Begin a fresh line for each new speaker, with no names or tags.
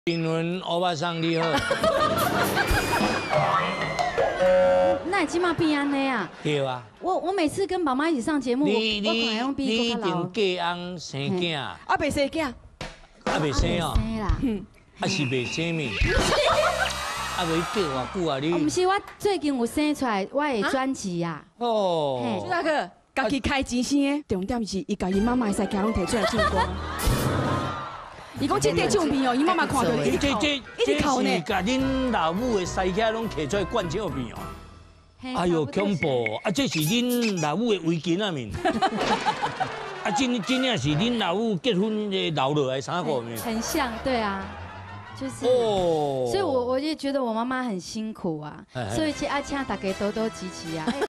评论欧巴桑你好，
那今嘛变安尼啊？
对啊。
我每次跟妈妈一起上节目，
你
比
一定嫁翁生囝，
啊袂生囝，
啊未生哦，
生啦。
啊是未生命，啊未嫁偌久啊你？
不是，我最近有生出来我的专辑啊。
哦
朱，大哥，家己开钱生的，重点是伊家己妈妈的使囝拢摕出来唱歌。伊讲这块唱片哦，伊妈妈看到一直哭，一直哭呢。
是甲恁老母的腮遐拢摕出来灌唱片哦。哎呦，恐怖！啊，这是恁老母的围巾啊面。啊，真正是恁老母结婚的留落来衫裤面。
很像，对啊，就是。
哦。
所以我也觉得我妈妈很辛苦啊，所以请大家多多支持啊。